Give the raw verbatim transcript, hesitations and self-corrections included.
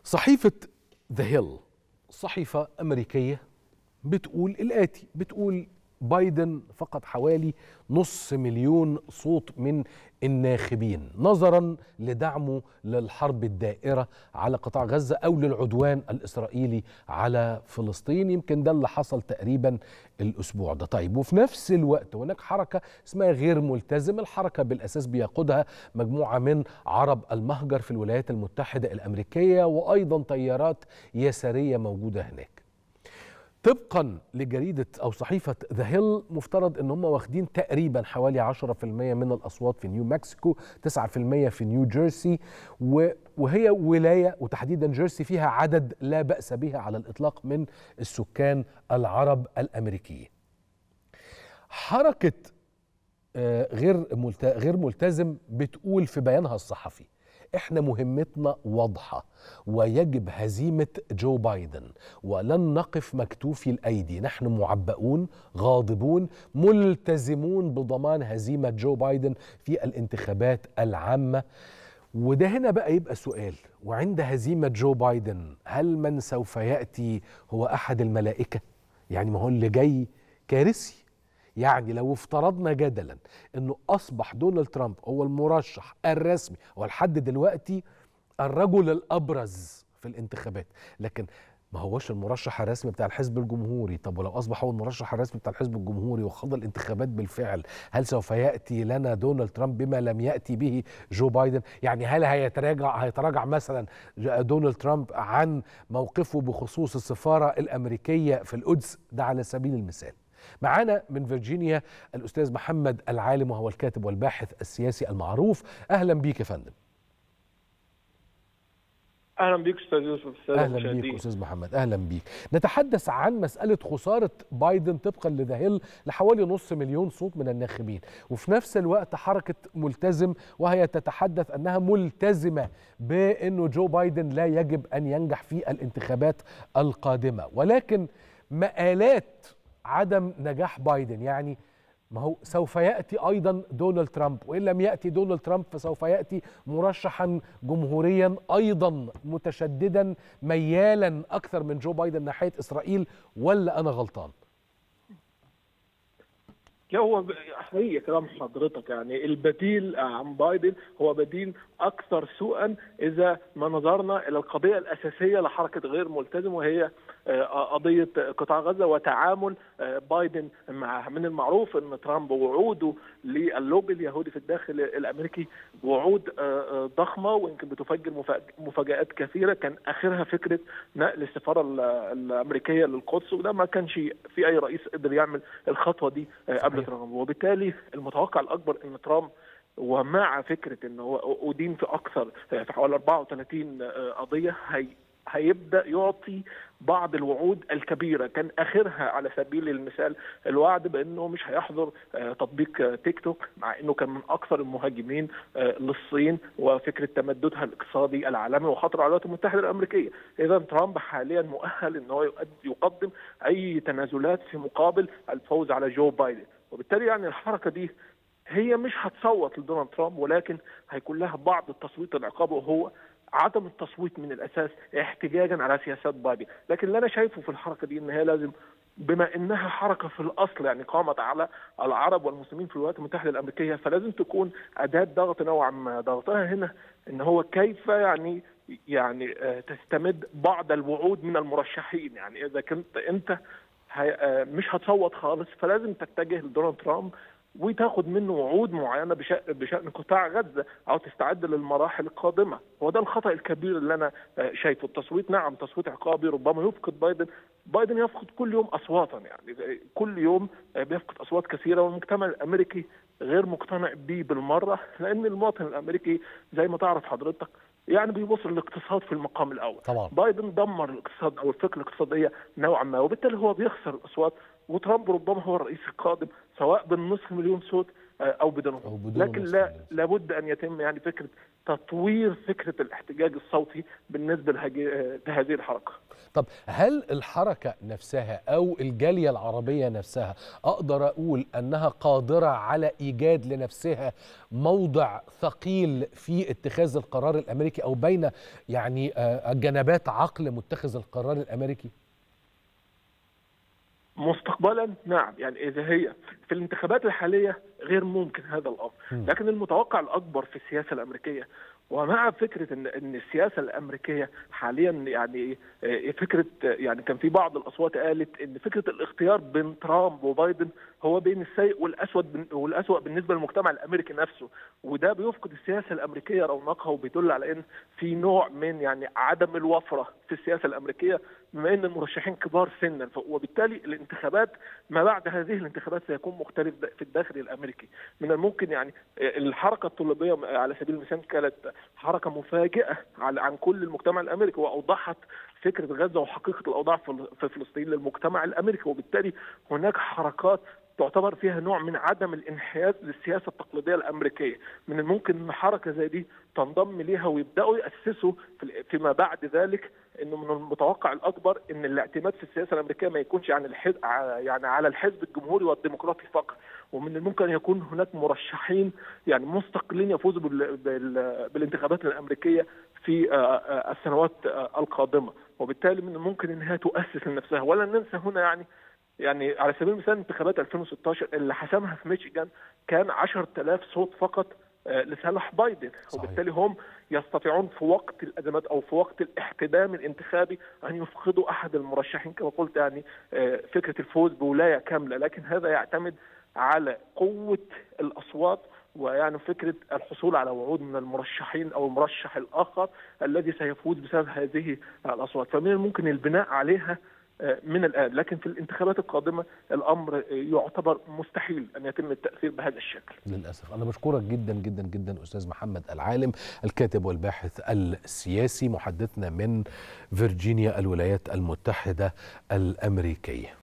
صحيفة ذا هيل صحيفة أمريكية بتقول الآتي، بتقول بايدن فقد حوالي نص مليون صوت من الناخبين نظرا لدعمه للحرب الدائرة على قطاع غزة أو للعدوان الإسرائيلي على فلسطين. يمكن ده اللي حصل تقريبا الأسبوع ده. طيب، وفي نفس الوقت هناك حركة اسمها غير ملتزم. الحركة بالأساس بيقودها مجموعة من عرب المهجر في الولايات المتحدة الأمريكية، وأيضا تيارات يسارية موجودة هناك. طبقا لجريدة أو صحيفة ذا هيل، مفترض أن هم واخدين تقريبا حوالي عشرة في المية من الأصوات في نيو مكسيكو، تسعة في المية في نيو جيرسي، وهي ولاية وتحديدا جيرسي فيها عدد لا بأس به على الإطلاق من السكان العرب الأمريكيين. حركة غير غير ملتزم بتقول في بيانها الصحفي: احنا مهمتنا واضحة ويجب هزيمة جو بايدن، ولن نقف مكتوفي الأيدي. نحن معبئون غاضبون ملتزمون بضمان هزيمة جو بايدن في الانتخابات العامة. وده هنا بقى يبقى سؤال: وعند هزيمة جو بايدن هل من سوف يأتي هو أحد الملائكة؟ يعني ما هو اللي جاي كارثي. يعني لو افترضنا جدلا انه اصبح دونالد ترامب هو المرشح الرسمي ولحد دلوقتي الرجل الابرز في الانتخابات، لكن ما هوش المرشح الرسمي بتاع الحزب الجمهوري. طب ولو اصبح هو المرشح الرسمي بتاع الحزب الجمهوري وخاض الانتخابات بالفعل، هل سوف ياتي لنا دونالد ترامب بما لم ياتي به جو بايدن؟ يعني هل هيتراجع هيتراجع مثلا دونالد ترامب عن موقفه بخصوص السفاره الامريكيه في القدس؟ ده على سبيل المثال. معانا من فيرجينيا الأستاذ محمد العالم، وهو الكاتب والباحث السياسي المعروف. أهلا بيك يا فندم. أهلا بيك أستاذ يوسف. أهلا بيك أستاذ محمد، أهلا بيك. نتحدث عن مسألة خسارة بايدن طبقا لذا هيل لحوالي نص مليون صوت من الناخبين، وفي نفس الوقت حركة ملتزم وهي تتحدث أنها ملتزمة بأنه جو بايدن لا يجب أن ينجح في الانتخابات القادمة. ولكن مآلات عدم نجاح بايدن، يعني ما هو سوف يأتي أيضا دونالد ترامب، وإن لم يأتي دونالد ترامب فسوف يأتي مرشحا جمهوريا أيضا متشددا ميالا أكثر من جو بايدن ناحية إسرائيل، ولا أنا غلطان؟ لا، هو حقيقي كلام حضرتك. يعني البديل عن بايدن هو بديل اكثر سوءا اذا ما نظرنا الى القضيه الاساسيه لحركه غير ملتزم، وهي قضيه قطاع غزه وتعامل بايدن معها. من المعروف ان ترامب وعوده للوبي اليهودي في الداخل الامريكي وعود ضخمه، ويمكن بتفجر مفاجآت كثيره، كان اخرها فكره نقل السفاره الامريكيه للقدس، وده ما كانش في اي رئيس قدر يعمل الخطوه دي قبل ترامب. وبالتالي المتوقع الاكبر ان ترامب ومع فكره ان هو ادين في اكثر في حوالي أربعة وثلاثين قضيه هي هيبدا يعطي بعض الوعود الكبيره، كان اخرها على سبيل المثال الوعد بانه مش هيحظر تطبيق تيك توك، مع انه كان من اكثر المهاجمين للصين وفكره تمددها الاقتصادي العالمي وخطر على الولايات المتحده الامريكيه. اذا ترامب حاليا مؤهل ان هو يقدم اي تنازلات في مقابل الفوز على جو بايدن، وبالتالي يعني الحركه دي هي مش هتصوت لدونالد ترامب، ولكن هيكون لها بعض التصويت العقابي، وهو عدم التصويت من الاساس احتجاجا على سياسات بايدن. لكن اللي انا شايفه في الحركه دي ان هي لازم، بما انها حركه في الاصل يعني قامت على العرب والمسلمين في الولايات المتحده الامريكيه، فلازم تكون اداه ضغط نوعا ما. ضغطها هنا ان هو كيف يعني يعني تستمد بعض الوعود من المرشحين. يعني اذا كنت انت مش هتصوت خالص فلازم تتجه لدونالد ترامب وتاخد منه وعود معينه بشأن بشأن قطاع غزه او تستعد للمراحل القادمه. هو ده الخطأ الكبير اللي انا شايفه. التصويت نعم تصويت عقابي ربما يفقد بايدن، بايدن يفقد كل يوم اصواتا، يعني كل يوم بيفقد اصوات كثيره، والمجتمع الامريكي غير مقتنع بيه بالمره، لان المواطن الامريكي زي ما تعرف حضرتك يعني بيبص للاقتصاد في المقام الاول. طبعا. بايدن دمر الاقتصاد او الفكره الاقتصاديه نوعا ما، وبالتالي هو بيخسر الاصوات، وترامب ربما هو الرئيس القادم سواء بالنصف مليون صوت او بدونه. لكن لا لابد ان يتم يعني فكره تطوير فكره الاحتجاج الصوتي بالنسبه لهذه الحركه. طب هل الحركة نفسها أو الجالية العربية نفسها أقدر أقول أنها قادرة على إيجاد لنفسها موضع ثقيل في اتخاذ القرار الأمريكي أو بين يعني جنبات عقل متخذ القرار الأمريكي؟ مستقبلا نعم، يعني إذا هي في الانتخابات الحالية غير ممكن هذا الأمر، لكن المتوقع الأكبر في السياسة الأمريكية، ومع فكره ان ان السياسه الامريكيه حاليا يعني فكره، يعني كان في بعض الاصوات قالت ان فكره الاختيار بين ترامب وبايدن هو بين السيء والاسود والاسوأ بالنسبه للمجتمع الامريكي نفسه، وده بيفقد السياسه الامريكيه رونقها وبيدل على ان في نوع من يعني عدم الوفره في السياسه الامريكيه بما ان المرشحين كبار سنا، وبالتالي الانتخابات ما بعد هذه الانتخابات سيكون مختلف في الداخل الامريكي. من الممكن يعني الحركه الطلابيه على سبيل المثال كانت حركه مفاجئه عن كل المجتمع الامريكي، واوضحت فكره غزه وحقيقه الاوضاع في فلسطين للمجتمع الامريكي، وبالتالي هناك حركات تعتبر فيها نوع من عدم الانحياز للسياسه التقليديه الامريكيه. من الممكن ان حركه زي دي تنضم ليها ويبداوا ياسسوا فيما بعد ذلك انه من المتوقع الاكبر ان الاعتماد في السياسه الامريكيه ما يكونش عن الحزب يعني على الحزب الجمهوري والديمقراطي فقط، ومن الممكن ان يكون هناك مرشحين يعني مستقلين يفوزوا بالانتخابات الامريكيه في السنوات القادمه، وبالتالي من الممكن انها تؤسس لنفسها. ولا ننسى هنا يعني يعني على سبيل المثال انتخابات ألفين وستاشر اللي حسمها في ميشيغان كان عشرة آلاف صوت فقط لصالح بايدن، وبالتالي هم يستطيعون في وقت الازمات او في وقت الاحتدام الانتخابي ان يفقدوا احد المرشحين كما قلت، يعني فكره الفوز بولايه كامله، لكن هذا يعتمد على قوه الاصوات ويعني فكره الحصول على وعود من المرشحين او المرشح الاخر الذي سيفوز بسبب هذه الاصوات، فمن الممكن البناء عليها من الآن. لكن في الانتخابات القادمة الأمر يعتبر مستحيل أن يتم التأثير بهذا الشكل للأسف. أنا بشكرك جدا جدا جدا أستاذ محمد العالم، الكاتب والباحث السياسي، محدثنا من فيرجينيا الولايات المتحدة الأمريكية.